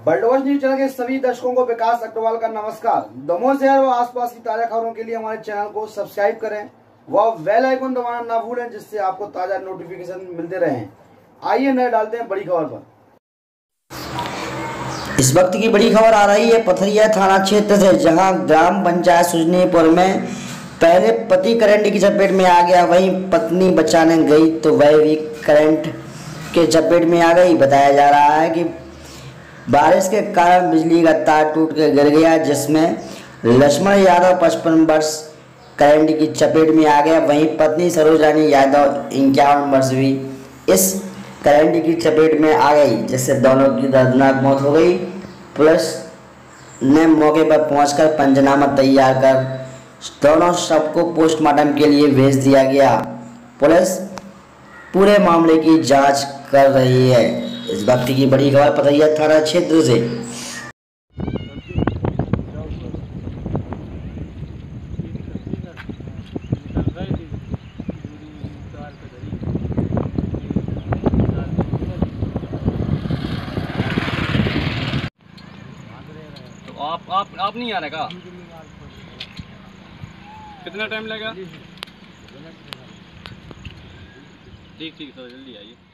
बर्डवॉच news channel के सभी दर्शकों को विकास अग्रवाल का नमस्कार। दमोह शहर व आसपास की ताजा खबरों के लिए हमारे चैनल को सब्सक्राइब करें व बेल आइकन दबाना ना भूलें, जिससे आपको ताजा नोटिफिकेशन मिलते रहें। आइए नजर डालते हैं बड़ी खबर पर। इस वक्त की बड़ी खबर आ रही है पथरिया थाना क्षेत्र से, जहां ग्राम पंचायत सुजनीपुर में पहले पति करंट की चपेट में आ गया, वहीं पत्नी बचाने गई तो वह भी करंट के चपेट में आ गई। बताया जा रहा है कि बारिश के कारण बिजली का तार टूट कर गिर गया, जिसमें लक्ष्मण यादव 55 वर्ष करंट की चपेट में आ गया। वहीं पत्नी सरोजानी यादव 51 वर्ष भी इस करंट की चपेट में आ गई, जिससे दोनों की दर्दनाक मौत हो गई। पुलिस ने मौके पर पहुंचकर पंचनामा तैयार कर दोनों शव को पोस्टमार्टम के लिए भेज दिया गया। पुलिस पूरे मामले की जांच कर रही है। इस वक्त की बड़ी खबर पथरिया थाना क्षेत्र से। तो आप नहीं आ रहे का? कितना टाइम लगेगा? ठीक सर, जल्दी आइए।